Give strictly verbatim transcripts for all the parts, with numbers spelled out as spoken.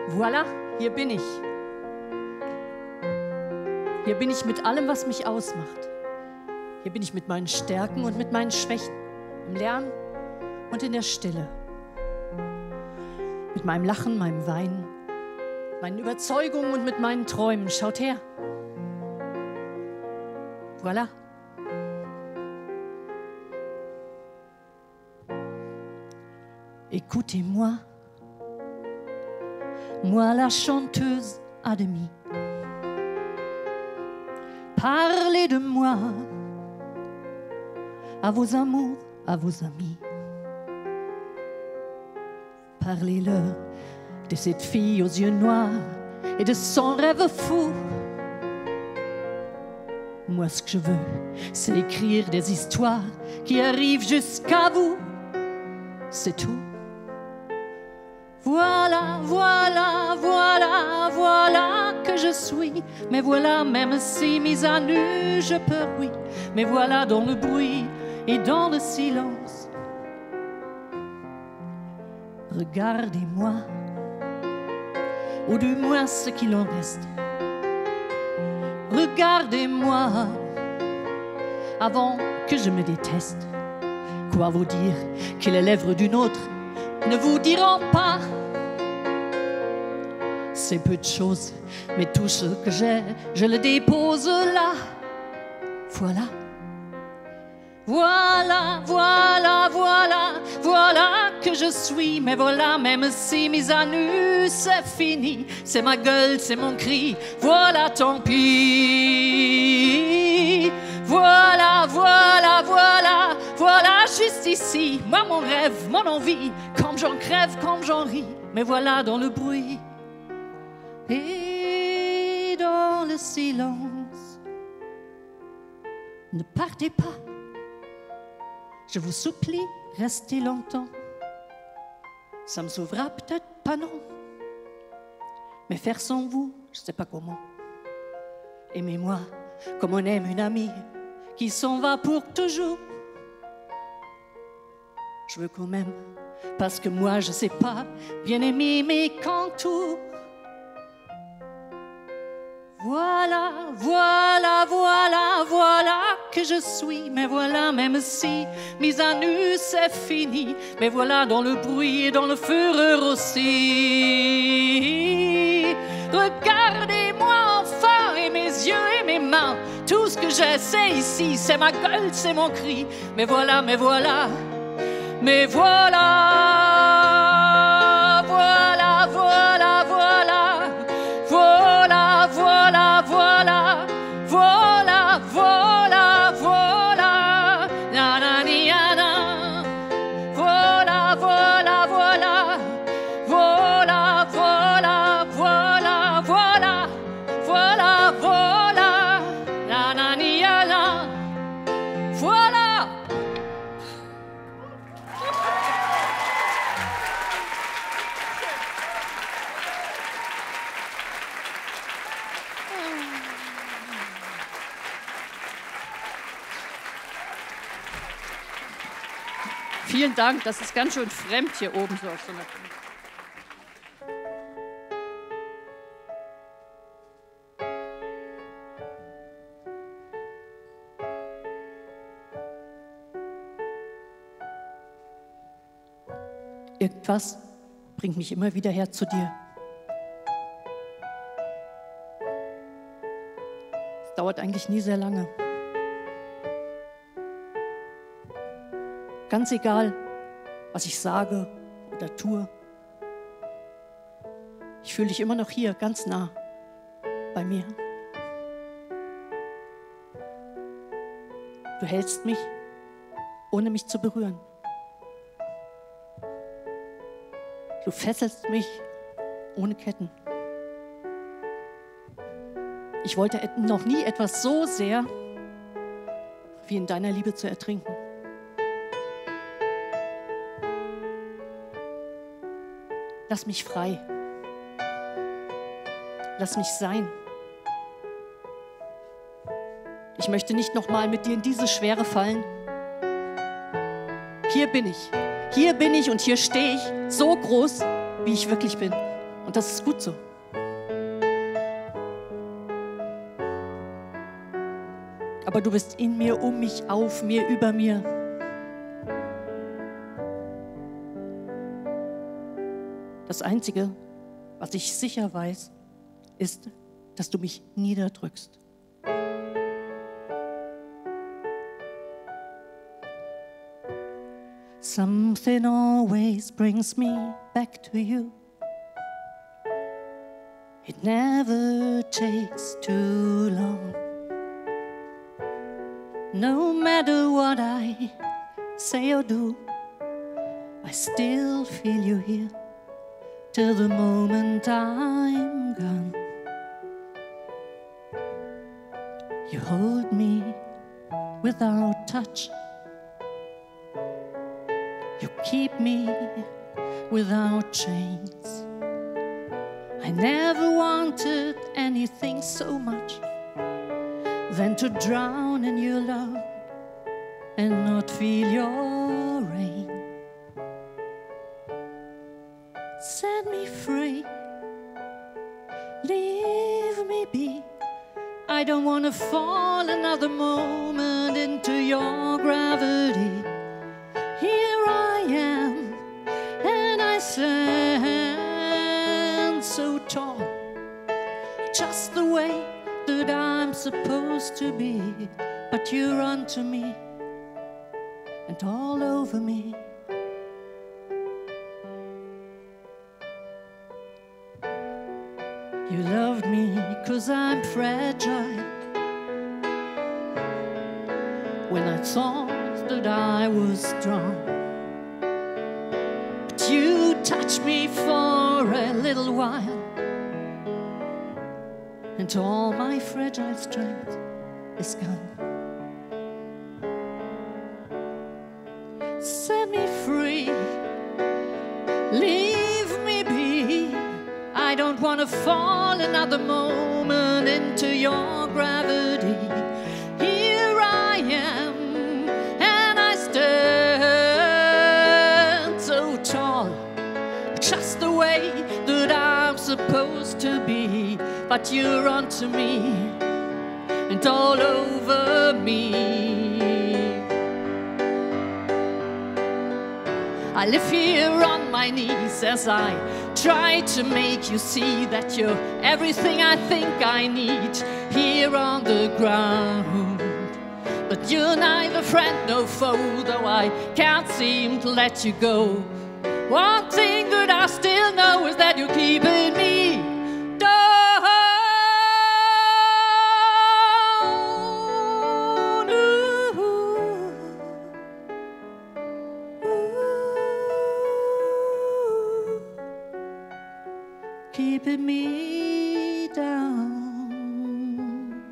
Voilà, hier bin ich. Hier bin ich mit allem, was mich ausmacht. Hier bin ich mit meinen Stärken und mit meinen Schwächen, im Lernen und in der Stille. Mit meinem Lachen, meinem Weinen, meinen Überzeugungen und mit meinen Träumen. Schaut her. Voilà. Écoutez-moi, moi la chanteuse à demi. Parlez de moi à vos amours, à vos amis. Parlez-leur de cette fille aux yeux noirs et de son rêve fou. Moi, ce que je veux, c'est écrire des histoires qui arrivent jusqu'à vous. C'est tout. Voilà, voilà, voilà, voilà que je suis. Mais voilà, même si mise à nu, je peux, oui. Mais voilà dans le bruit et dans le silence. Regardez-moi, ou du moins ce qu'il en reste. Regardez-moi, avant que je me déteste. Quoi vous dire que les lèvres d'une autre ne vous diront pas? C'est peu de choses, mais tout ce que j'ai, je le dépose là. Voilà. Voilà, voilà, voilà, voilà que je suis. Mais voilà, même si mise à nu, c'est fini. C'est ma gueule, c'est mon cri. Voilà, tant pis. Voilà, voilà, voilà, voilà, juste ici. Moi, mon rêve, mon envie, comme j'en crève, comme j'en ris. Mais voilà dans le bruit et dans le silence. Ne partez pas. Je vous supplie, restez longtemps. Ça me sauvera peut-être pas, non. Mais faire sans vous, je sais pas comment. Aimez-moi comme on aime une amie qui s'en va pour toujours. Je veux quand même, parce que moi je sais pas bien aimer mes contours. Voilà, voilà, voilà, voilà que je suis. Mais voilà, même si mise à nu c'est fini. Mais voilà dans le bruit et dans le fureur aussi. Regardez-moi enfin et mes yeux et mes mains. Tout ce que j'ai c'est ici. C'est ma gueule, c'est mon cri. Mais voilà, mais voilà, mais voilà. Voilà, voilà, voilà. Voilà, voilà, voilà, voilà, voilà, voilà, na na ni na, voilà, voilà, voilà, voilà, voilà, voilà, voilà, voilà, voilà, na na ni na, voilà. Vielen Dank, das ist ganz schön fremd hier oben so auf so einer Bühne. Irgendwas bringt mich immer wieder her zu dir. Es dauert eigentlich nie sehr lange. Ganz egal, was ich sage oder tue. Ich fühle dich immer noch hier, ganz nah bei mir. Du hältst mich, ohne mich zu berühren. Du fesselst mich ohne Ketten. Ich wollte noch nie etwas so sehr, wie in deiner Liebe zu ertrinken. Lass mich frei. Lass mich sein. Ich möchte nicht nochmal mit dir in diese Schwere fallen. Hier bin ich. Hier bin ich und hier stehe ich, so groß, wie ich wirklich bin. Und das ist gut so. Aber du bist in mir, um mich, auf mir, über mir. Das Einzige, was ich sicher weiß, ist, dass du mich niederdrückst. Something always brings me back to you. It never takes too long. No matter what I say or do, I still feel you here till the moment I'm gone. You hold me without touch. You keep me without chains. I never wanted anything so much than to drown in your love and not feel your rain. Set me free, leave me be. I don't want to fall another moment into your gravity. Here I am, and I stand so tall, just the way that I'm supposed to be. But you're onto me and all over me. You loved me 'cause I'm fragile. When I thought that I was strong, but you touched me for a little while, and all my fragile strength is gone. Set me free, leave me be. I don't want to fall another moment into your gravity. Here I am, and I stand so tall, just the way that I'm supposed to be. But you're onto me and all over me. I live here on my knees as I try to make you see that you're everything I think I need here on the ground. But you're neither friend nor foe, though I can't seem to let you go. One thing that I still know is that you're keeping me down. Ooh, ooh, keeping me down.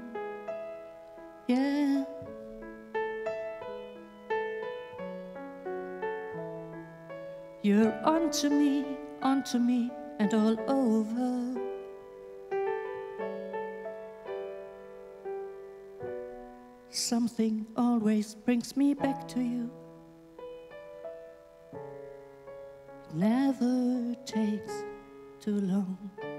Yeah. You're onto me, onto me, and all over. Something always brings me back to you. It never takes too long.